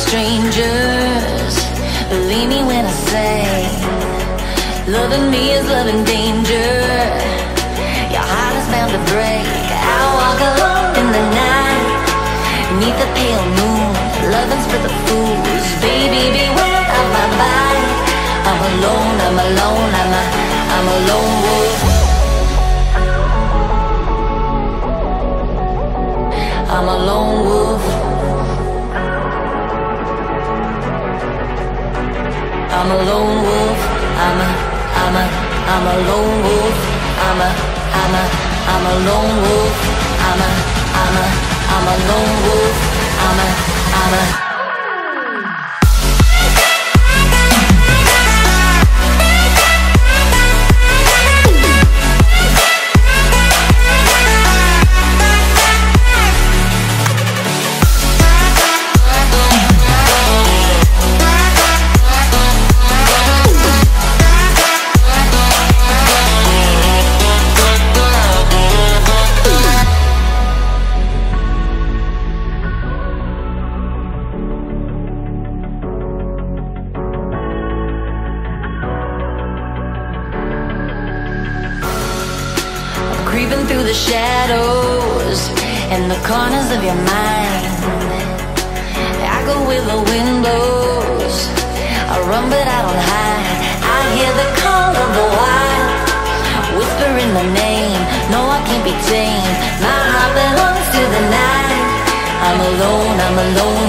strangers. Believe me when I say, loving me is loving danger. Your heart is bound to break. I walk alone in the night, neath the pale moon, loving's for the fools. Baby, beware of my bite. I'm alone, I'm alone, I'm a lone wolf. I'm a lone wolf. I'm a lone wolf. I'm a lone wolf. I'm a lone wolf. I'm a lone wolf. I'm a creeping through the shadows and the corners of your mind. I go where the wind blows, I run but I don't hide. I hear the call of the wild, whispering the name. No, I can't be tamed. My heart belongs to the night. I'm alone, I'm alone,